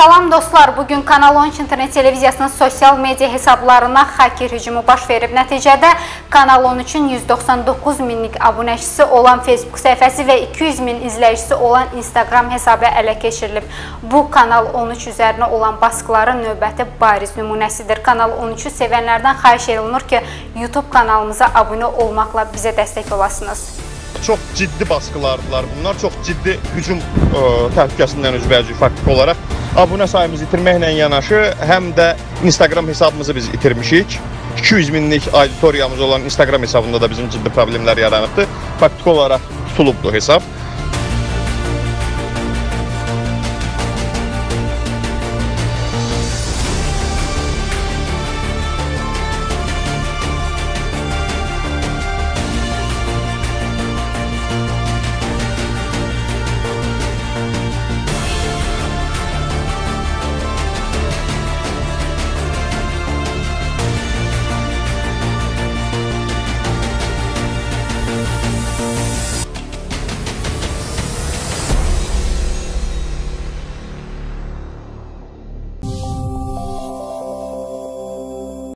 Salam dostlar, bugün Kanal 13 internet televiziyasının sosial media hesablarına hacker hücumu baş verib. Nəticədə Kanal 13-ün 199 minlik abunəçisi olan Facebook səhifəsi və 200 min izləyicisi olan Instagram hesabı ələ keçirilib. Bu Kanal 13 üzərinə olan baskıların növbəti bariz nümunəsidir. Kanal 13-ü sevənlərdən xahiş olunur ki, YouTube kanalımıza abunə olmaqla bizə dəstək olasınız. Çox ciddi baskılardılar bunlar, çox ciddi hücum təhlükəsindən üzvəcük faktik olaraq. Abunə sayımızı itirməklə yanaşı, həm də Instagram hesabımızı biz itirmişik. 200 minlik auditoriyamız olan Instagram hesabında da bizim ciddi problemlər yaranıbdır. Faktik olaraq tutulubdur hesab.